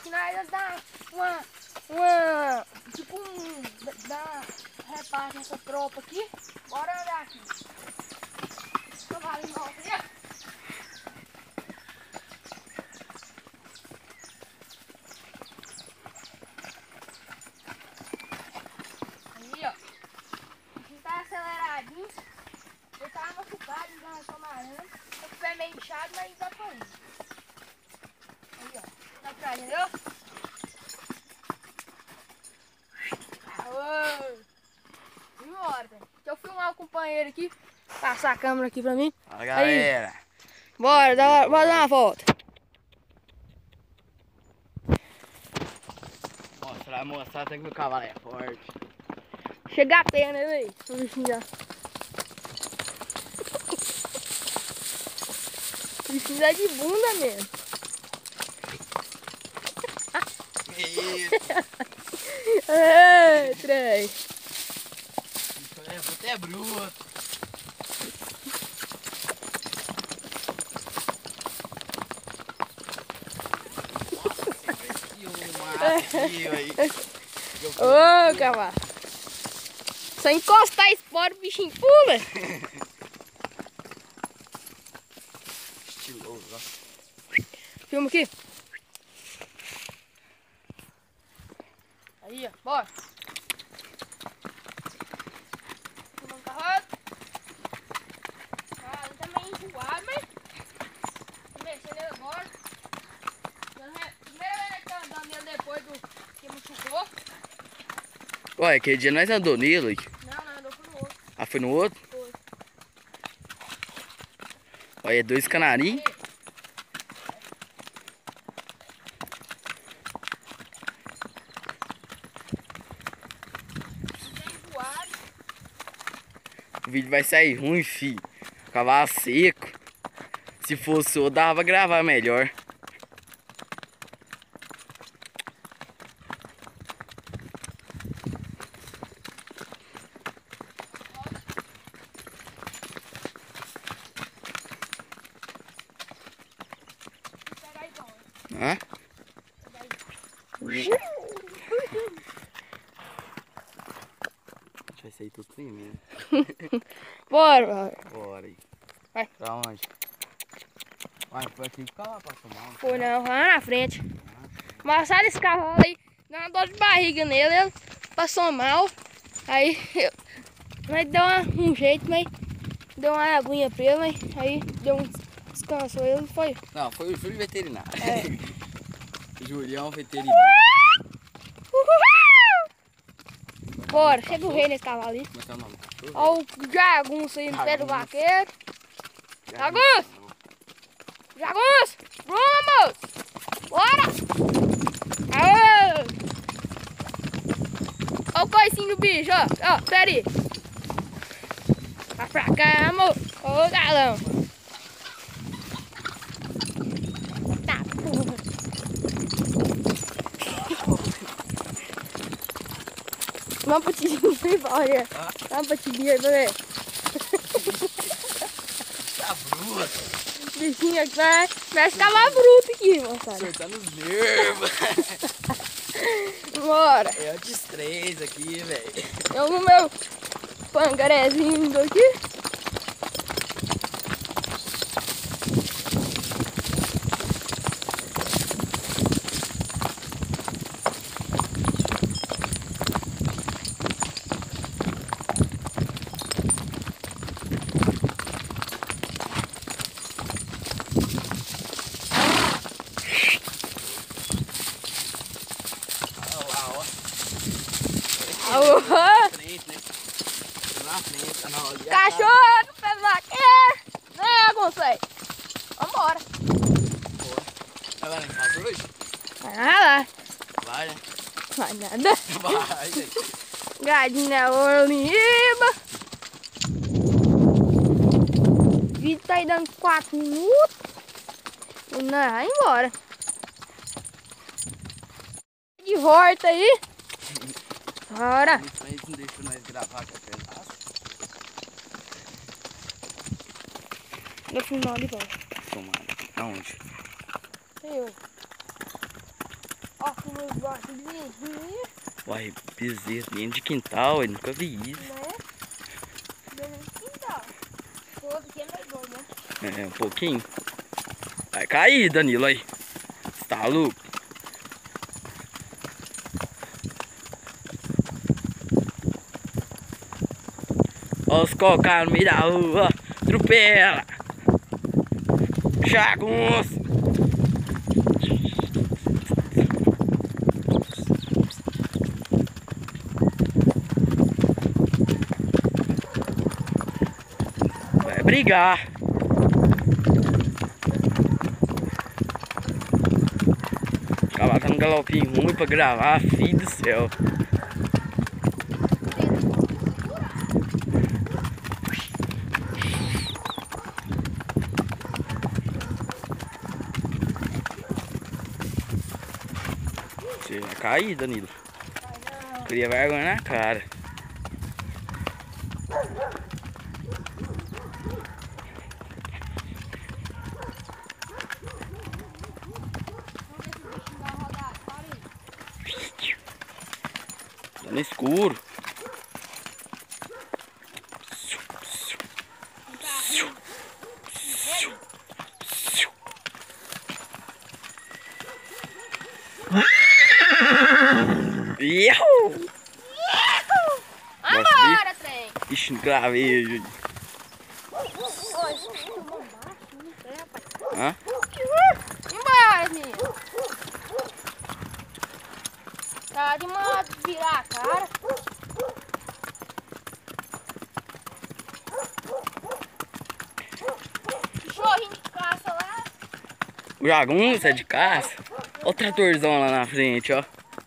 que nós dá tipo dá reparte nessa tropa aqui. Bora andar aqui. Cavalo nosso ali, ó. Aí, ó. A gente tá aceleradinho. Eu tava machucado, então nós estamos amarrando. Tô com o pé meio inchado, mas dá pra ir. Aí, ó. Dá pra ir, entendeu? Bora, velho. Deixa eu filmar o companheiro aqui. Passar a câmera aqui pra mim. Fala, galera. Aí. Bora dar uma volta. Mostrar até que o cavalo é forte. Chega a pena, né, velho? O bichinho já. O bichinho já de bunda mesmo. Ei, trem. Isso é bruto. Ô, cavalo. Só encostar esse fora, o bichinho pula. Estiloso, ó. Filma aqui. Aí, ó. Bora. Filmando o carro. Ah, ele tá meio enjoado, mas... Mexendo ele agora. Primeira vez que eu andando nele depois do que machucou. Ué, aquele dia nós andou nele. Não, andou pro outro. Ah, foi no outro? Foi. Olha, 2 canarinhos. O vídeo vai sair ruim, filho. Cavalo seco. Se fosse eu, dava pra gravar melhor. Hã? Vai sair tudo tremendo. Bora. Bora aí. Vai. Pra onde? Vai, foi aqui que o carro passou mal. Foi não, lá na frente. Marçaram esse cavalo aí, deu uma dor de barriga nele, ele passou mal. Aí nós deu um jeito, mas deu uma aguinha pra ele, mas aí deu um descanso, ele foi. Não, foi o Júlio veterinário. É. Julião veterinário. Bora, chega o rei nesse cavalo ali. Como é que é o nome? Olha o jagunço aí no pé do vaqueiro. Jagunço! Jagunço! Vamos! Bora! Aê! Olha o coicinho do bicho, ó. Ó, pera aí. Vai pra cá, amor. Ô, galão. Tá, porra. Dá uma batidinha aí, olha. Dá uma batidinha aí pra ver. Tá bruto. Bichinho aqui vai ficar bruto aqui, moçada. Acertando os nervos. Bora. É antes 3 aqui, velho. Eu no meu pangarezinho aqui. Cachorro no pé do vaqueiro, né, Gonçalo? Vambora. Vai lá em casa hoje? Vai lá. Vai, né? Vai nada. Vai, gente. Gadinha Oliva. O vídeo tá aí dando 4 minutos. E nós vai embora. De volta aí. Bora. Eles não deixam nós gravar que é pedaço. No final de volta. Tomara. Aonde? Eu. Ó, como eu gosto de vizinho, Uai, bezerro dentro de quintal, eu nunca vi isso. né? Dentro de quintal. Todo que é meio doido, né? É, um pouquinho. Vai cair, Danilo, aí. Você tá louco? Ó os cocá no meio da rua, atropela. Jagunço. Vai brigar. O cavalo tá num galopinho ruim pra gravar, filho do céu. Você vai cair, Danilo. Cria vergonha na cara. Tá no escuro. Iau! Agora, trem! Ixi, não gravei. Oi, tomou baixo, não sei, rapaz. Hã? Embora, menino. Tá de modo virar a cara. Cachorrinho de caça lá. O jagunço é de caça. Olha o tratorzão lá na frente, ó.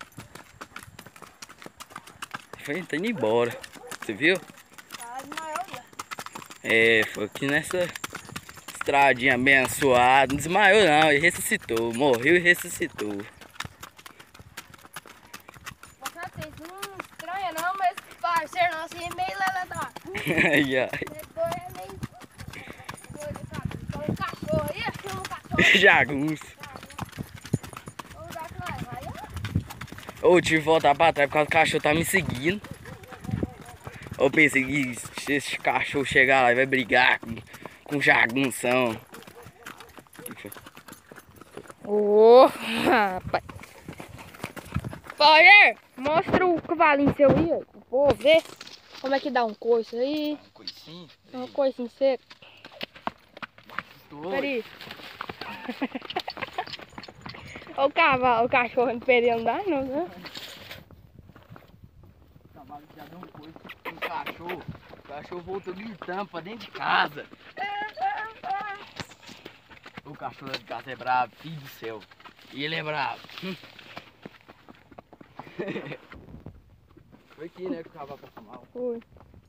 Tá indo embora. Você viu? Tá de maior, né? É, foi aqui nessa estradinha abençoada. Não desmaiou não, ele ressuscitou. Morreu e ressuscitou. Vocês não estranha não, mas parceiro nosso aí é meio lelé da puta. Ai, ai. É meio doido, cara. Então o cachorro aí, chama o cachorro. Jagunço. Vamos dar que nós vai, ó. Ô, eu tive que voltar pra trás por causa do cachorro tá me seguindo. Eu pensei que se esse cachorro chegar lá e vai brigar com jagunção. Ô, rapaz. Roger, mostra o cavalinho seu aí, ó, pro povo ver como é que dá um coice aí. Coicinho? Um coicinho seco. Peraí. Olha o cavalo, o cachorro não perdeu andar, não, né? O cavalo já deu um coice com o cachorro. O cachorro voltou gritando pra dentro de casa. O cachorro de casa é bravo, filho do céu. E ele é bravo. Foi aqui, né, que o cavalo passou mal. Foi.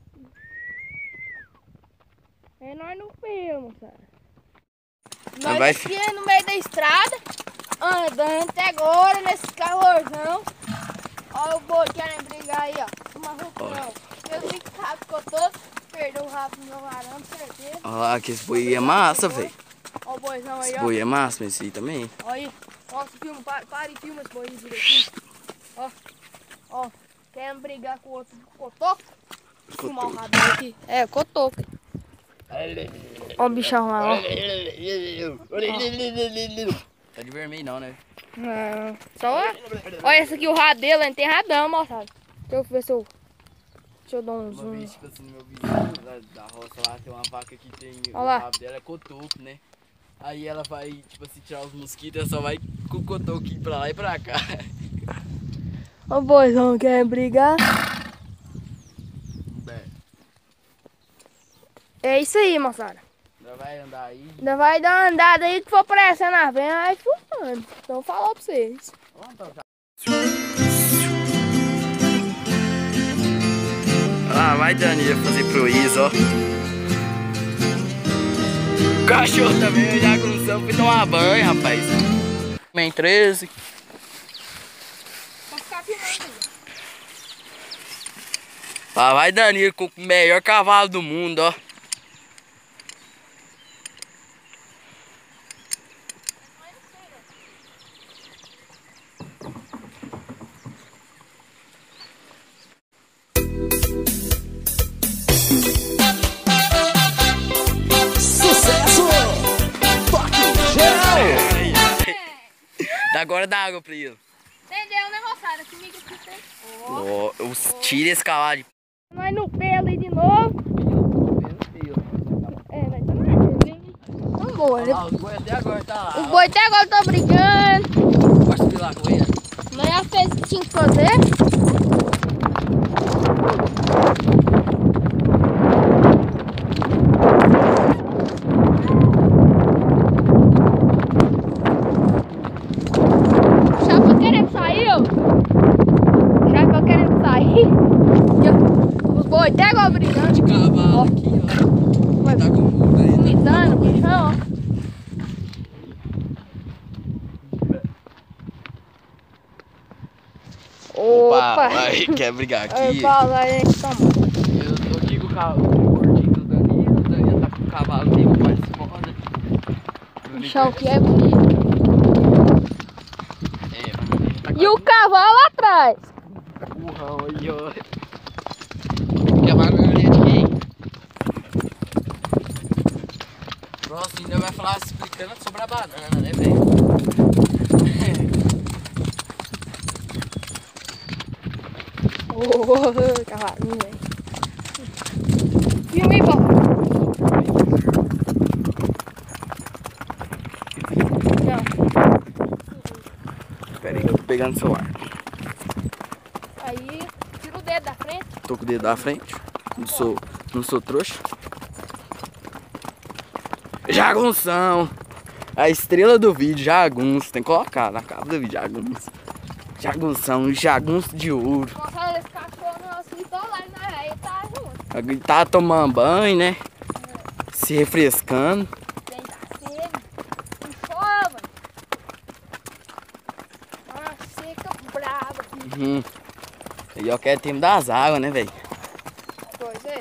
É nós no pelo, moçada. Nós vai aqui no meio da estrada, andando até agora nesse calorzão. Olha o boi querendo brigar aí, ó. Uma roupão. Eu vi que o rabo ficou todo, perdeu o rabo no meu arame, certeza. Olha lá, que esse boi é massa, velho. Olha o boizão aí, Esse ó. boi é massa, mas esse aí também. Olha aí. Ó, filma, para e filma esse boi direitinho. Ó, ó. Querendo brigar com o outro cotoco. Filmar o rabo dele aqui. É, cotoco. Ó o bichão lá, ó. Tá de vermelho não, né? Não, só olha esse aqui, o rabo dele, ele tem radão, moçada. Deixa eu ver se eu... Deixa eu dar um Uma zoom. vez, tipo assim, meu vizinho da roça lá, tem uma vaca que tem... Olha lá. O rabo dela é cotoco, né? Aí ela vai, tipo assim, tirar os mosquitos, ela só vai com o cotoquinho pra lá e pra cá. Ó o boizão quer brigar. É isso aí, moçada. Ainda vai andar aí. Ainda vai dar uma andada aí que for pressa na vem, aí fumando. Então falou pra vocês. Ah, vai Dani fazer proízo, ó. O cachorro também já com sangue, foi tomar banho, rapaz. Bem 13. Pode ficar filmando. Lá vai Danilo com o melhor cavalo do mundo, ó. agora dá água pra ele. Entendeu, né, moçada? Comigo aqui tem. Ó, tira esse cavalo. Nós no pelo ali de novo. É, vai tomar. Vambora. Os boi até agora tá lá. Os boi até agora estão brigando. Pode subir lá com ele. Nós já fez o que tinha que fazer. O Chapa querendo sair, ó. O Chapa querendo sair. Os boi até agora brigando. De cavalo aqui, ó. Vai Tá com muda aí. vomitando, bichão, ó. Opa, vai, quer brigar aqui? Fala aí, toma. Eu tô aqui com o gordinho do Danilo. O Danilo tá com o cavalo dele, o pai de moda. Bichão que é bonito. É, mas ele tá com E o cavalo lá atrás. o burrão aí, ó. Quer barulho de quem? Próximo ainda vai falar explicando sobre a banana, né, velho? Cavalinho, velho. Filma aí, pô. Pera aí que eu tô pegando o celular. Aí, tira o dedo da frente. Tô com o dedo da frente. Não sou trouxa. Jagunção. A estrela do vídeo, jagunço. Tem que colocar na capa do vídeo, jagunço. Jagunção, jagunço de ouro. Nossa, esse cachorro nosso então lá na areia tá junto. Ele tá tomando banho, né? Se refrescando. Tem da sede. Não chova. Uma seca brava aqui. Uhum. E eu quero tempo das águas, né, velho? Pois é.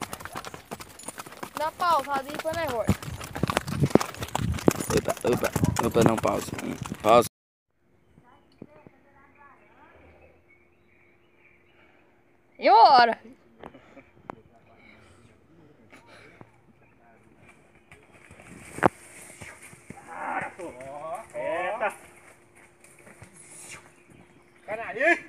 Dá pausa ali pra nós volta. Opa, não, pausa. Pausa. E bora. Eita! Caralho!